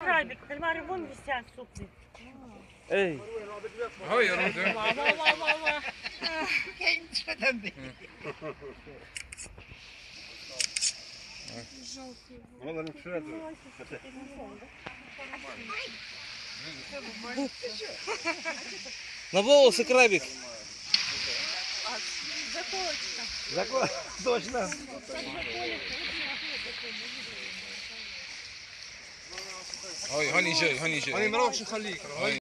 Крабик, кальмары вон висят, супы. Ей. Ой, я розумію. На волосы крабик. Заколочка. Точно. Ой, هاني جاي هاني جاي. هاني مروح شو خليك.